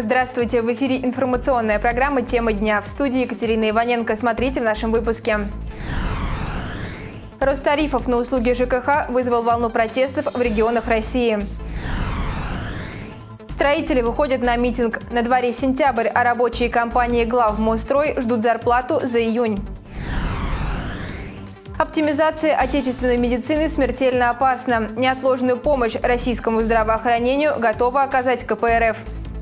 Здравствуйте! В эфире информационная программа «Тема дня». В студии Екатерина Иваненко. Смотрите в нашем выпуске. Рост тарифов на услуги ЖКХ вызвал волну протестов в регионах России. Строители выходят на митинг. На дворе сентябрь, а рабочие компании Главмострой ждут зарплату за июнь. Оптимизация отечественной медицины смертельно опасна. Неотложную помощь российскому здравоохранению готова оказать КПРФ.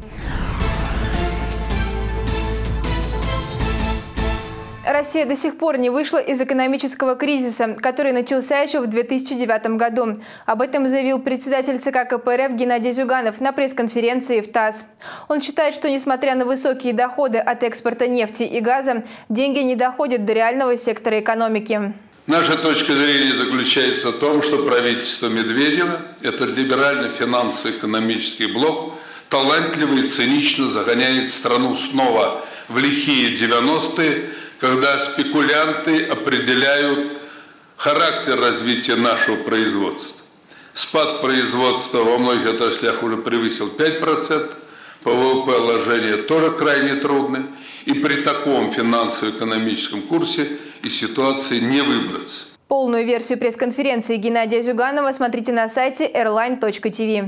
Россия до сих пор не вышла из экономического кризиса, который начался еще в 2009 году. Об этом заявил председатель ЦК КПРФ Геннадий Зюганов на пресс-конференции в ТАСС. Он считает, что несмотря на высокие доходы от экспорта нефти и газа, деньги не доходят до реального сектора экономики. Наша точка зрения заключается в том, что правительство Медведева, этот либеральный финансово-экономический блок, талантливо и цинично загоняет страну снова в лихие 90-е, когда спекулянты определяют характер развития нашего производства. Спад производства во многих отраслях уже превысил 5%, по ВВП вложения тоже крайне трудны, и при таком финансово-экономическом курсе из ситуации не выбраться. Полную версию пресс-конференции Геннадия Зюганова смотрите на сайте airline.tv.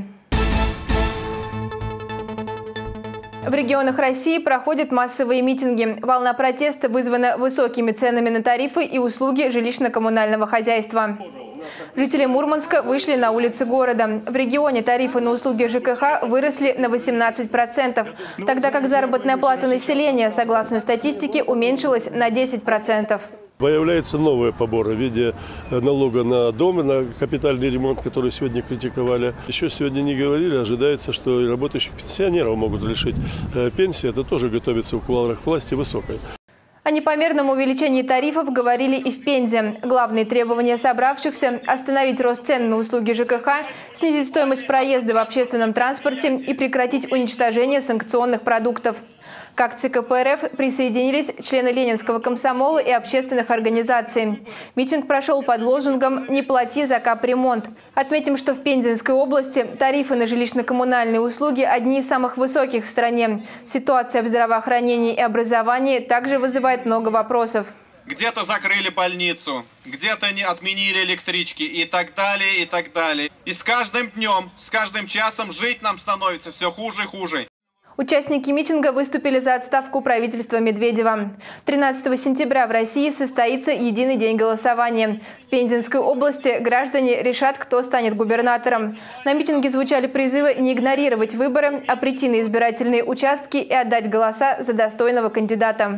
В регионах России проходят массовые митинги. Волна протеста вызвана высокими ценами на тарифы и услуги жилищно-коммунального хозяйства. Жители Мурманска вышли на улицы города. В регионе тарифы на услуги ЖКХ выросли на 18%, тогда как заработная плата населения, согласно статистике, уменьшилась на 10%. Появляются новые поборы в виде налога на дом, на капитальный ремонт, который сегодня критиковали. Еще сегодня не говорили, ожидается, что и работающих пенсионеров могут лишить пенсии. Это тоже готовится в кулуарах власти высокой. О непомерном увеличении тарифов говорили и в Пензе. Главные требования собравшихся – остановить рост цен на услуги ЖКХ, снизить стоимость проезда в общественном транспорте и прекратить уничтожение санкционных продуктов. К акции КПРФ присоединились члены Ленинского комсомола и общественных организаций. Митинг прошел под лозунгом «Не плати за капремонт». Отметим, что в Пензенской области тарифы на жилищно-коммунальные услуги одни из самых высоких в стране. Ситуация в здравоохранении и образовании также вызывает много вопросов. Где-то закрыли больницу, где-то не отменили электрички и так далее, и так далее. И с каждым днем, с каждым часом жить нам становится все хуже и хуже. Участники митинга выступили за отставку правительства Медведева. 13 сентября в России состоится единый день голосования. В Пензенской области граждане решат, кто станет губернатором. На митинге звучали призывы не игнорировать выборы, а прийти на избирательные участки и отдать голоса за достойного кандидата.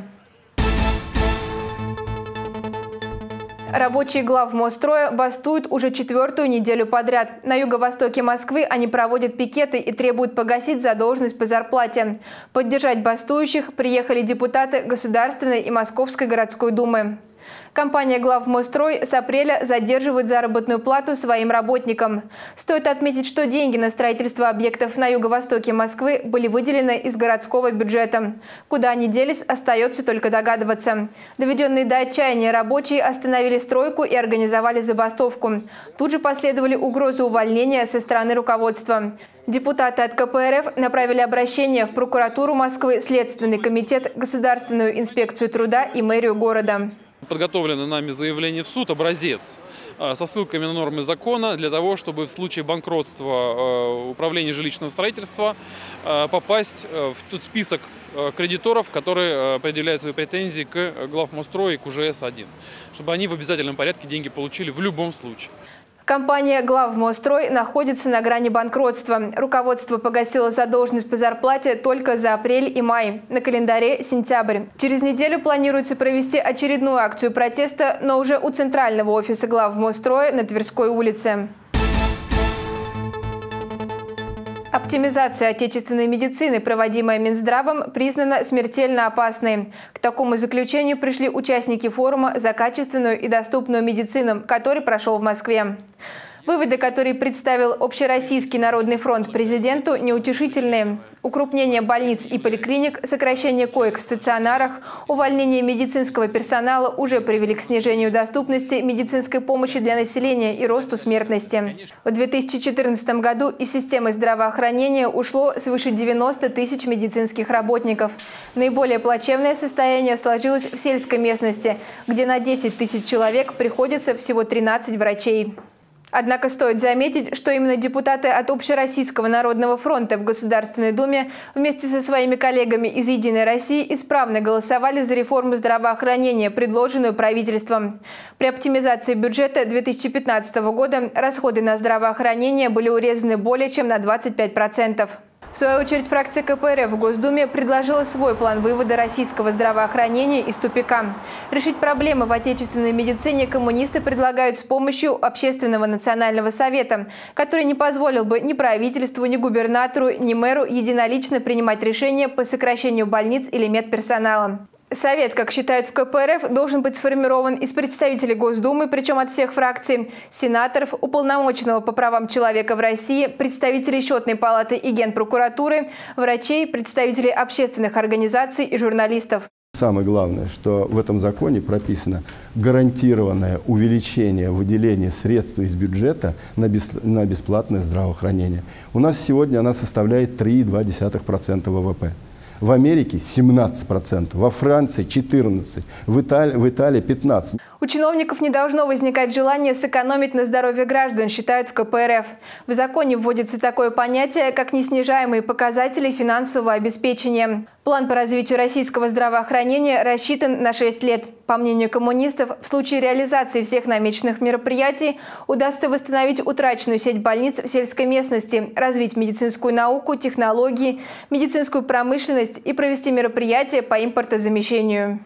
Рабочие Главмосстроя бастуют уже 4-ю неделю подряд. На юго-востоке Москвы они проводят пикеты и требуют погасить задолженность по зарплате. Поддержать бастующих приехали депутаты Государственной и Московской городской думы. Компания Главмострой с апреля задерживает заработную плату своим работникам. Стоит отметить, что деньги на строительство объектов на юго-востоке Москвы были выделены из городского бюджета. Куда они делись, остается только догадываться. Доведенные до отчаяния рабочие остановили стройку и организовали забастовку. Тут же последовали угрозы увольнения со стороны руководства. Депутаты от КПРФ направили обращение в прокуратуру Москвы, Следственный комитет, Государственную инспекцию труда и мэрию города. Подготовлено нами заявление в суд, образец, со ссылками на нормы закона, для того, чтобы в случае банкротства управления жилищного строительства попасть в тот список кредиторов, которые предъявляют свои претензии к Главмострою и к УЖС-1, чтобы они в обязательном порядке деньги получили в любом случае. Компания Главмострой находится на грани банкротства. Руководство погасило задолженность по зарплате только за апрель и май. На календаре сентябрь. Через неделю планируется провести очередную акцию протеста, но уже у центрального офиса Главмосстроя на Тверской улице. Оптимизация отечественной медицины, проводимая Минздравом, признана смертельно опасной. К такому заключению пришли участники форума за качественную и доступную медицину, который прошел в Москве. Выводы, которые представил Общероссийский народный фронт президенту, неутешительные. Укрупнение больниц и поликлиник, сокращение коек в стационарах, увольнение медицинского персонала уже привели к снижению доступности медицинской помощи для населения и росту смертности. В 2014 году из системы здравоохранения ушло свыше 90 тысяч медицинских работников. Наиболее плачевное состояние сложилось в сельской местности, где на 10 тысяч человек приходится всего 13 врачей. Однако стоит заметить, что именно депутаты от Общероссийского народного фронта в Государственной Думе вместе со своими коллегами из «Единой России» исправно голосовали за реформу здравоохранения, предложенную правительством. При оптимизации бюджета 2015 года расходы на здравоохранение были урезаны более чем на 25%. В свою очередь, фракция КПРФ в Госдуме предложила свой план вывода российского здравоохранения из тупика. Решить проблемы в отечественной медицине коммунисты предлагают с помощью Общественного национального совета, который не позволил бы ни правительству, ни губернатору, ни мэру единолично принимать решения по сокращению больниц или медперсонала. Совет, как считают в КПРФ, должен быть сформирован из представителей Госдумы, причем от всех фракций, сенаторов, уполномоченного по правам человека в России, представителей Счетной палаты и Генпрокуратуры, врачей, представителей общественных организаций и журналистов. Самое главное, что в этом законе прописано гарантированное увеличение выделения средств из бюджета на бесплатное здравоохранение. У нас сегодня она составляет 3,2% ВВП. В Америке 17%, во Франции 14%, в Италии 15%. У чиновников не должно возникать желание сэкономить на здоровье граждан, считают в КПРФ. В законе вводится такое понятие, как неснижаемые показатели финансового обеспечения. План по развитию российского здравоохранения рассчитан на 6 лет. По мнению коммунистов, в случае реализации всех намеченных мероприятий удастся восстановить утраченную сеть больниц в сельской местности, развить медицинскую науку, технологии, медицинскую промышленность и провести мероприятия по импортозамещению.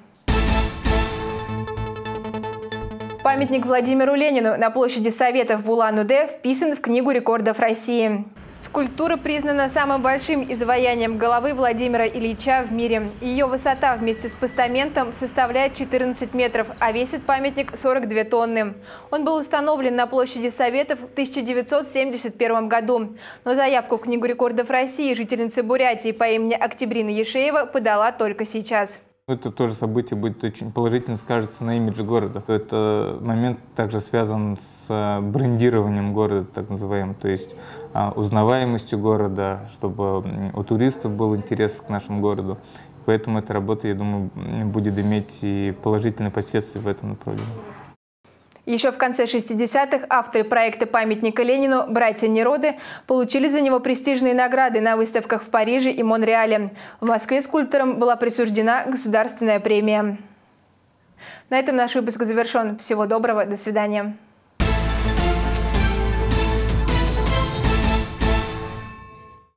Памятник Владимиру Ленину на площади Советов в Улан-Удэ вписан в Книгу рекордов России. Скульптура признана самым большим изваянием головы Владимира Ильича в мире. Ее высота вместе с постаментом составляет 14 метров, а весит памятник 42 тонны. Он был установлен на площади Советов в 1971 году. Но заявку в Книгу рекордов России жительница Бурятии по имени Октябрина Ешеева подала только сейчас. Это тоже событие будет очень положительно скажется на имидже города. Этот момент также связан с брендированием города, так называемым, то есть узнаваемостью города, чтобы у туристов был интерес к нашему городу. Поэтому эта работа, я думаю, будет иметь и положительные последствия в этом направлении. Еще в конце 60-х авторы проекта памятника Ленину «Братья Нероды» получили за него престижные награды на выставках в Париже и Монреале. В Москве скульпторам была присуждена государственная премия. На этом наш выпуск завершен. Всего доброго, до свидания.